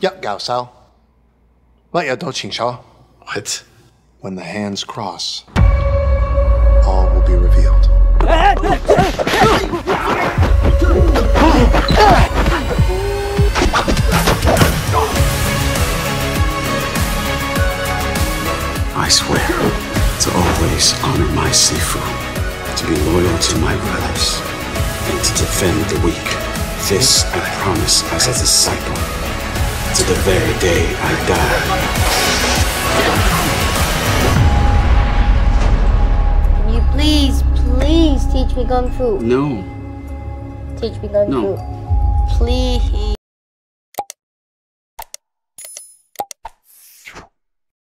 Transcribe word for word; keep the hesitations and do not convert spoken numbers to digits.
一搞手，乜嘢都清楚。 What? When the hands cross, all will be revealed. I swear to always honor my Sifu, to be loyal to my brothers, and to defend the weak. This I promise as a disciple, to the very day I die. Can you please, please teach me Kung Fu? No. Teach me Kung No. Fu. Please.